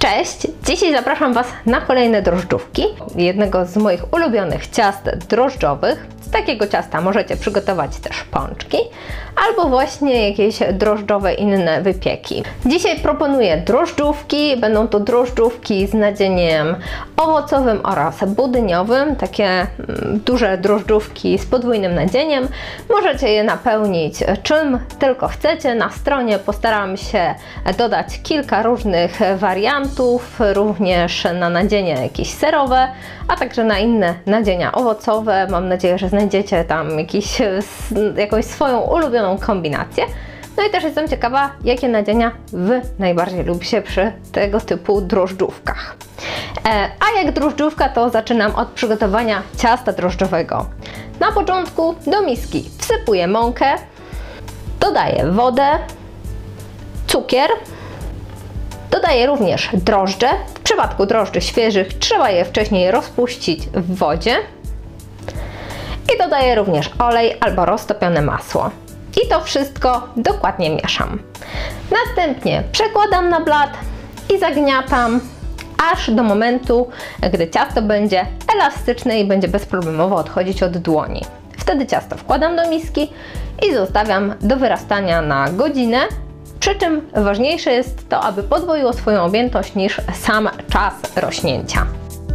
Cześć! Dzisiaj zapraszam Was na kolejne drożdżówki. Jednego z moich ulubionych ciast drożdżowych. Z takiego ciasta możecie przygotować też pączki albo właśnie jakieś drożdżowe inne wypieki. Dzisiaj proponuję drożdżówki. Będą to drożdżówki z nadzieniem owocowym oraz budyniowym. Takie duże drożdżówki z podwójnym nadzieniem. Możecie je napełnić czym tylko chcecie. Na stronie postaram się dodać kilka różnych wariantów, również na nadzienie jakieś serowe, a także na inne nadzienia owocowe. Mam nadzieję, że znajdziecie tam jakąś swoją ulubioną kombinację. No i też jestem ciekawa, jakie nadzienia Wy najbardziej lubicie przy tego typu drożdżówkach. A jak drożdżówka, to zaczynam od przygotowania ciasta drożdżowego. Na początku do miski wsypuję mąkę, dodaję wodę, cukier, dodaję również drożdże. W przypadku drożdży świeżych trzeba je wcześniej rozpuścić w wodzie. I dodaję również olej albo roztopione masło. I to wszystko dokładnie mieszam. Następnie przekładam na blat i zagniatam aż do momentu, gdy ciasto będzie elastyczne i będzie bezproblemowo odchodzić od dłoni. Wtedy ciasto wkładam do miski i zostawiam do wyrastania na godzinę. Przy czym ważniejsze jest to, aby podwoiło swoją objętość niż sam czas rośnięcia.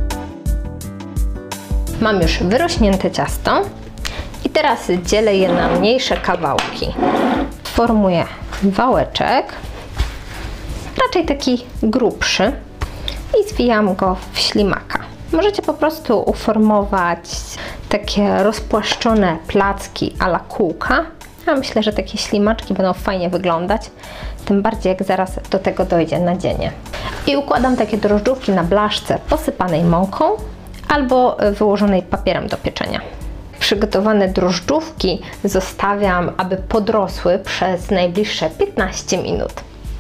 Mam już wyrośnięte ciasto i teraz dzielę je na mniejsze kawałki. Formuję wałeczek, raczej taki grubszy, i zwijam go w ślimaka. Możecie po prostu uformować takie rozpłaszczone placki a la kółka. Ja myślę, że takie ślimaczki będą fajnie wyglądać, tym bardziej jak zaraz do tego dojdzie nadzienie. I układam takie drożdżówki na blaszce posypanej mąką albo wyłożonej papierem do pieczenia. Przygotowane drożdżówki zostawiam, aby podrosły przez najbliższe 15 minut.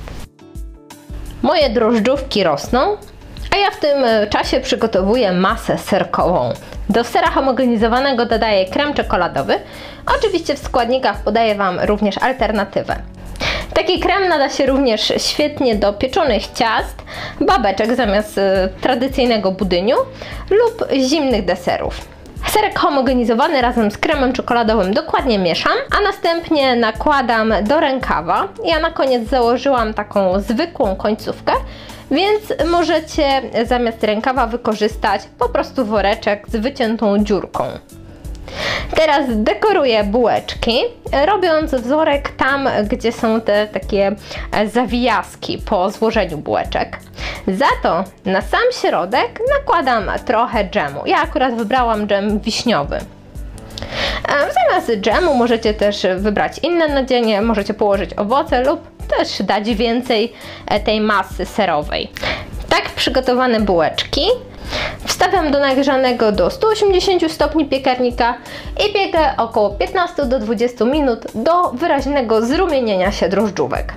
Moje drożdżówki rosną, a ja w tym czasie przygotowuję masę serkową. Do sera homogenizowanego dodaję krem czekoladowy. Oczywiście w składnikach podaję Wam również alternatywę. Taki krem nada się również świetnie do pieczonych ciast, babeczek zamiast tradycyjnego budyniu lub zimnych deserów. Serek homogenizowany razem z kremem czekoladowym dokładnie mieszam, a następnie nakładam do rękawa. Ja na koniec założyłam taką zwykłą końcówkę, więc możecie zamiast rękawa wykorzystać po prostu woreczek z wyciętą dziurką. Teraz dekoruję bułeczki, robiąc wzorek tam, gdzie są te takie zawijaski po złożeniu bułeczek. Za to na sam środek nakładam trochę dżemu. Ja akurat wybrałam dżem wiśniowy. Zamiast dżemu możecie też wybrać inne nadzienie, możecie położyć owoce lub też dać więcej tej masy serowej. Tak przygotowane bułeczki wstawiam do nagrzanego do 180 stopni piekarnika i piekę około 15 do 20 minut do wyraźnego zrumienienia się drożdżówek.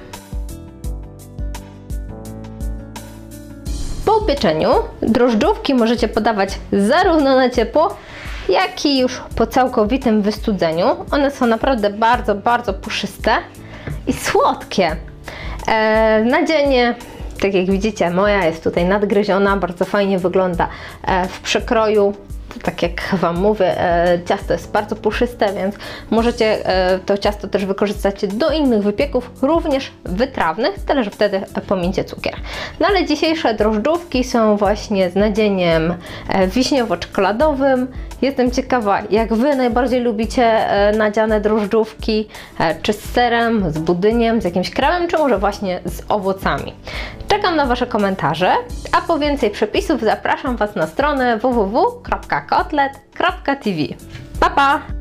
Po upieczeniu drożdżówki możecie podawać zarówno na ciepło, jak i już po całkowitym wystudzeniu. One są naprawdę bardzo, bardzo puszyste i słodkie. Nadzienie, tak jak widzicie, moja jest tutaj nadgryziona, bardzo fajnie wygląda w przekroju. Tak jak Wam mówię, ciasto jest bardzo puszyste, więc możecie to ciasto też wykorzystać do innych wypieków, również wytrawnych, tyle że wtedy pomińcie cukier. No ale dzisiejsze drożdżówki są właśnie z nadzieniem wiśniowo-czekoladowym. Jestem ciekawa, jak Wy najbardziej lubicie nadziane drożdżówki, czy z serem, z budyniem, z jakimś kremem, czy może właśnie z owocami. Czekam na Wasze komentarze, a po więcej przepisów zapraszam Was na stronę www.kotlet.tv. Pa, pa!